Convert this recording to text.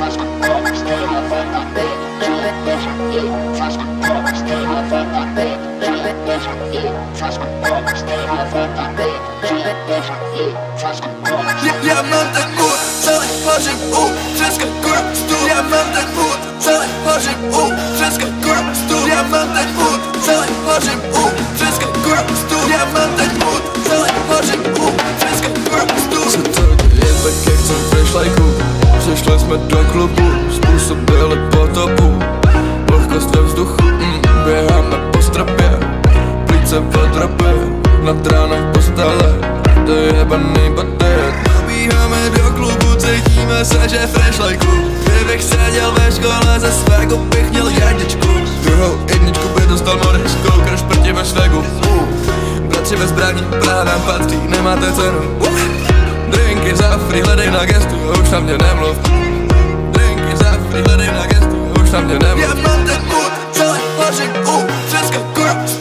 Ja mám ten mood, celý hořím české kurva stůl. Já mám ten mood, celý hořím české kurva stůl. Já mám ten mood, celý hořím české kurva stůl. Já mám ten mood, celý hořím české kurva stůl. Se to děje tak jak jsem fresh like přišli jsme do klubu, způsobili potopu. Vlhkost ve vzduchu, běháme po strapě. Plíce v drapě, nad ránem v postele. To je jebaný batet. Nabíháme do klubu, cítíme se, že fresh like kdybych seděl ve škole, ze svého bych měl jedničku. Druhou jedničku by dostal Morris, Koukr šprti ve švegu. Bratři ve zbraní, Praha nám patří, nemáte cenu. Drinky za free, hledej na gestu, už na mě nemluv. Drinky za free, hledej na gestu, už na mě nemluv. Já mám ten mood, celý hořím české kurva.